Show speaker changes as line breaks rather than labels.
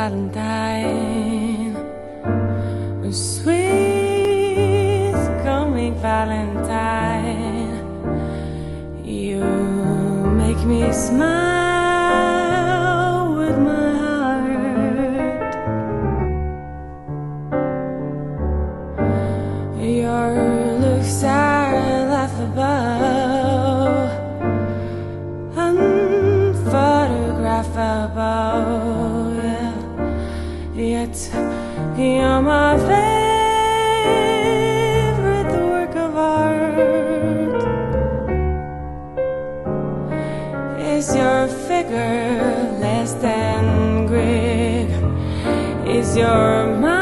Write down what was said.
Valentine, sweet coming Valentine. You make me smile with my heart. Your looks are laughable, unphotographable, yeah. Yet you're my favorite work of art. Is your figure less than Greek? Is your mind